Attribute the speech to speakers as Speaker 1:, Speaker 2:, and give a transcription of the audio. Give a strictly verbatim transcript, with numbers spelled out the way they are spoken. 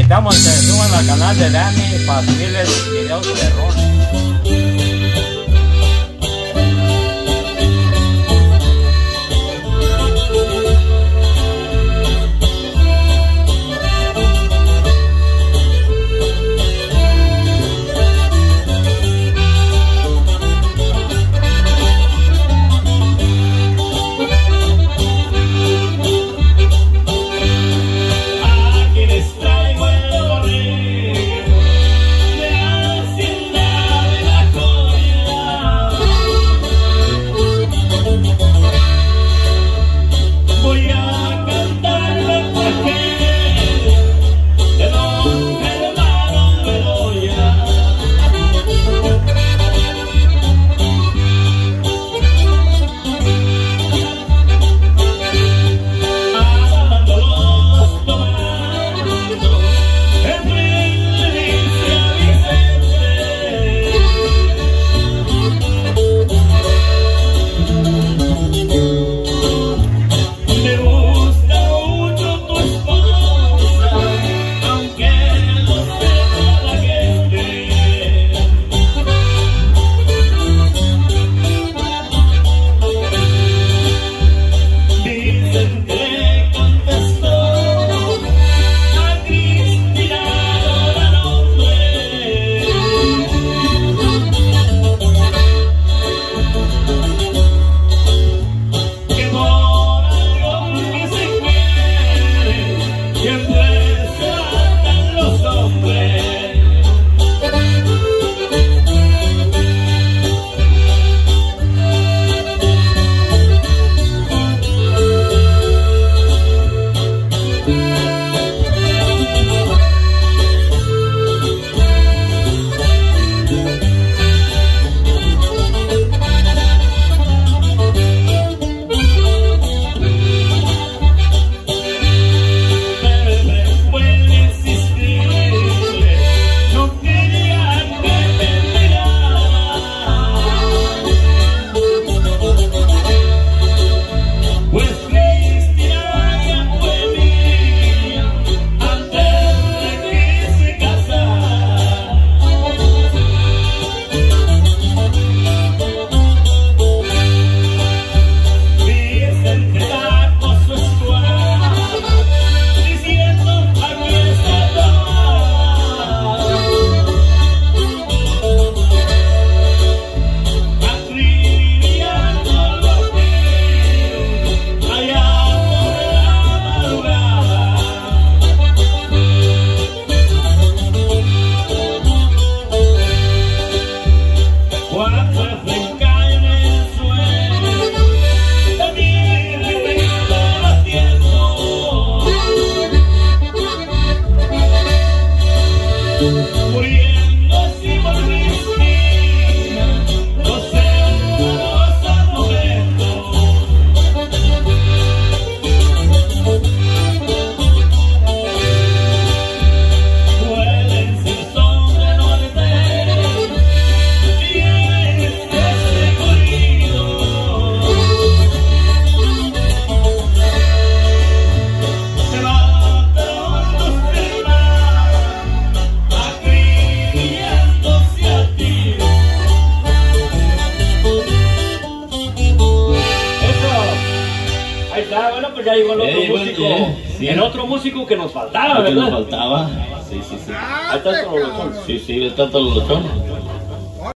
Speaker 1: invitamos a que se suban al canal de Dani para subirles videos perrones.
Speaker 2: Bueno, pues ya llegó el otro
Speaker 3: eh,
Speaker 2: músico,
Speaker 3: eh, sí.
Speaker 2: el otro músico que nos faltaba,
Speaker 3: ¿verdad?
Speaker 2: ¿verdad?
Speaker 3: Que nos faltaba, sí, sí, sí.
Speaker 2: Ahí está el Tololochón.
Speaker 3: Sí, sí, está el Tololochón.